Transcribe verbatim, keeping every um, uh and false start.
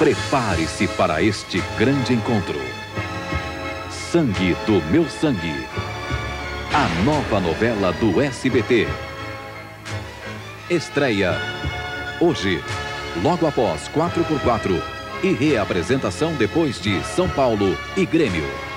Prepare-se para este grande encontro. Sangue do Meu Sangue. A nova novela do S B T. Estreia hoje, logo após quatro por quatro e reapresentação depois de São Paulo e Grêmio.